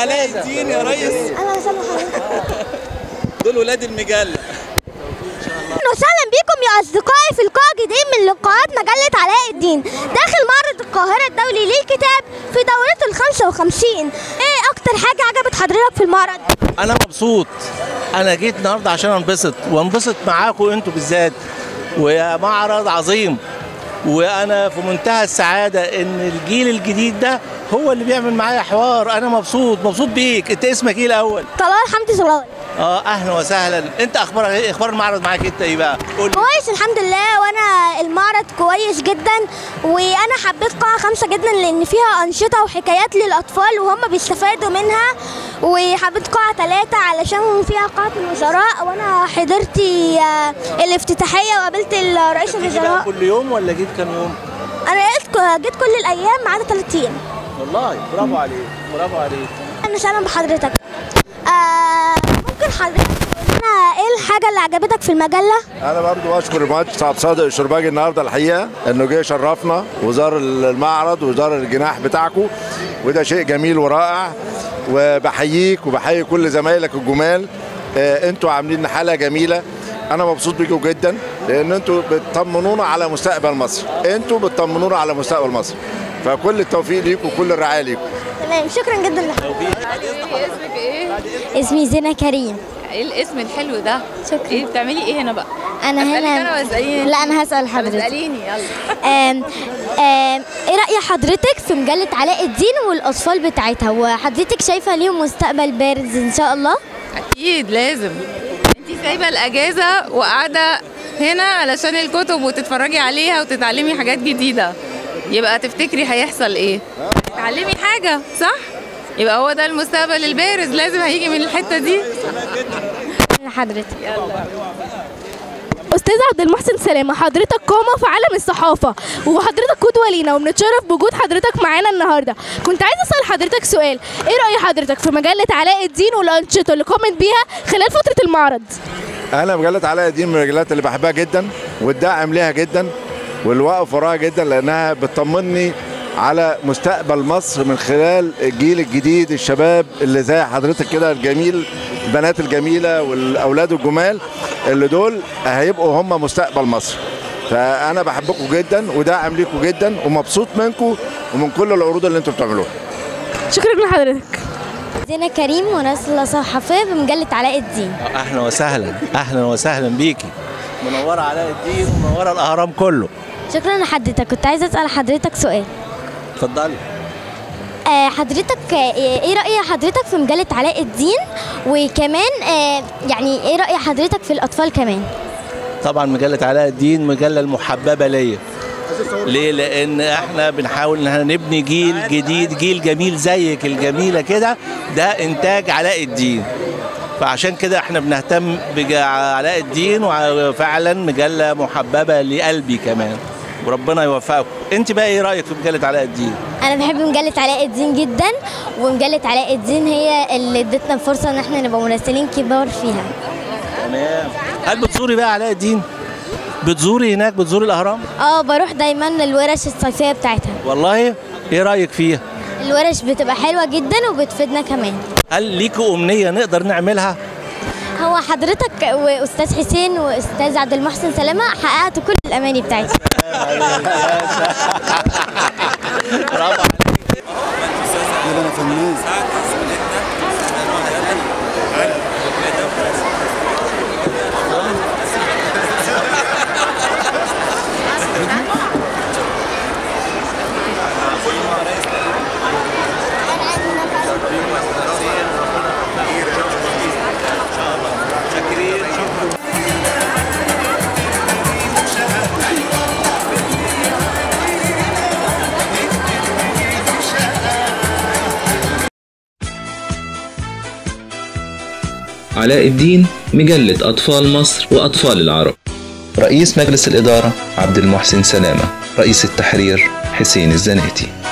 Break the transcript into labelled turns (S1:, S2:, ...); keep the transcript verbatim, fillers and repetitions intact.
S1: علاء الدين يا ريس.
S2: اهلا وسهلا حضرتك.
S1: دول ولاد المجله.
S2: اهلا وسهلا بيكم يا اصدقائي في لقاء جديد من لقاءات مجله علاء الدين داخل معرض القاهره الدولي للكتاب في دورته الخمسة وخمسين. ايه اكتر حاجه عجبت حضرتك في المعرض؟
S3: انا مبسوط، انا جيت النهارده عشان انبسط وانبسط معاكم انتوا بالذات، ومعرض عظيم، وانا في منتهى السعاده ان الجيل الجديد ده هو اللي بيعمل معايا حوار. انا مبسوط مبسوط بيك. انت اسمك ايه الاول؟
S2: طلال حمدي صلاح.
S3: اه اهلا وسهلا. انت اخبارك ايه؟ اخبار المعرض معاك انت ايه بقى؟ قول لي.
S2: كويس الحمد لله، وانا المعرض كويس جدا، وانا حبيت قاعه خمسه جدا لان فيها انشطه وحكايات للاطفال وهم بيستفادوا منها، وحبيت قاعه ثلاثه علشان فيها قاعه الوزراء، وانا حضرت الافتتاحيه وقابلت رئيس الوزراء.
S3: كل يوم ولا جيت كام يوم؟
S2: انا جيت كل الايام ما عدا ثلاث ايام.
S3: والله برافو عليك برافو عليك.
S2: اهلا وسهلا بحضرتك. آه ممكن حضرتك تقول لنا ايه الحاجه اللي عجبتك في المجله؟
S4: انا برضو بشكر المهندس عبد الصادق الشرباجي النهارده الحقيقه انه جه شرفنا وزار المعرض وزار الجناح بتاعكم، وده شيء جميل ورائع، وبحييك وبحيي كل زمايلك الجمال. آه انتوا عاملين حاله جميله، انا مبسوط بيكم جدا لان انتوا بتطمنونا على مستقبل مصر، انتوا بتطمنونا على مستقبل مصر، فكل التوفيق ليكم وكل الرعايه ليكم.
S2: تمام، شكرا جدا لحضرتك.
S5: اسمك ايه؟
S2: اسمي زينة كريم.
S5: ايه الاسم الحلو ده؟
S2: شكرا.
S5: ايه بتعملي ايه هنا بقى؟
S2: انا هنا
S5: انا واساليني.
S2: لا انا هسال حضرتك.
S5: اساليني يلا.
S2: آم آم ايه راي حضرتك في مجله علاء الدين والاطفال بتاعتها، وحضرتك شايفه ليهم مستقبل بارز ان شاء الله؟
S5: اكيد لازم. انت سايبه الاجازه وقاعده هنا علشان الكتب وتتفرجي عليها وتتعلمي حاجات جديده، يبقى تفتكري هيحصل ايه؟ تعلمي حاجه صح؟ يبقى هو ده المستقبل البارز، لازم هيجي من الحته دي.
S2: حضرتك
S5: يلا.
S6: استاذ عبد المحسن سلامه، حضرتك قامه في عالم الصحافه وحضرتك قدوه لينا، وبنتشرف بوجود حضرتك معانا النهارده. كنت عايزه اسال حضرتك سؤال، ايه راي حضرتك في مجله علاء الدين والانشطه اللي قامت بيها خلال فتره المعرض؟
S4: انا مجله علاء الدين من المجلات اللي بحبها جدا والداعم ليها جدا واللي واقف وراها جدا، لانها بتطمني على مستقبل مصر من خلال الجيل الجديد، الشباب اللي زي حضرتك كده الجميل، البنات الجميله والاولاد الجمال اللي دول هيبقوا هم مستقبل مصر. فانا بحبكم جدا وداعم ليكم جدا ومبسوط منكم ومن كل العروض اللي انتم بتعملوها.
S6: شكرا لحضرتك.
S2: زينة كريم مراسلة صحفية بمجلة علاء الدين.
S3: اهلا وسهلا اهلا وسهلا بيكي، منوره علاء الدين ومنوره الاهرام كله.
S2: شكرا لحضرتك. كنت عايزه اسال حضرتك سؤال.
S3: اتفضلي.
S2: آه حضرتك آه ايه راي حضرتك في مجله علاء الدين، وكمان آه يعني ايه راي حضرتك في الاطفال كمان؟
S3: طبعا مجله علاء الدين مجله المحببه ليا. ليه؟ لان احنا بنحاول ان احنا نبني جيل جديد، جيل جميل زيك الجميله كده، ده انتاج علاء الدين. فعشان كده احنا بنهتم بعلاء الدين، وفعلا مجله محببه لقلبي كمان، وربنا يوفقكم. انت بقى ايه رايك في مجله علاء الدين؟
S2: انا بحب مجله علاء الدين جدا، ومجله علاء الدين هي اللي ادتنا فرصه ان احنا نبقى مراسلين كبار فيها.
S3: تمام. هل بتزوري بقى علاء الدين؟ بتزوري هناك، بتزوري الاهرام؟
S2: اه بروح دايما الورش الصيفيه بتاعتها.
S3: والله؟ ايه رايك فيها؟
S2: الورش بتبقى حلوه جدا وبتفيدنا كمان.
S3: هل ليكوا امنيه نقدر نعملها؟
S2: هو حضرتك واستاذ حسين واستاذ عبد المحسن سلامه حققتوا كل الاماني بتاعتي.
S3: برافو عليك.
S7: انا فنان.
S8: علاء الدين مجلة أطفال مصر وأطفال العرب. رئيس مجلس الإدارة عبد المحسن سلامة. رئيس التحرير حسين الزناتي.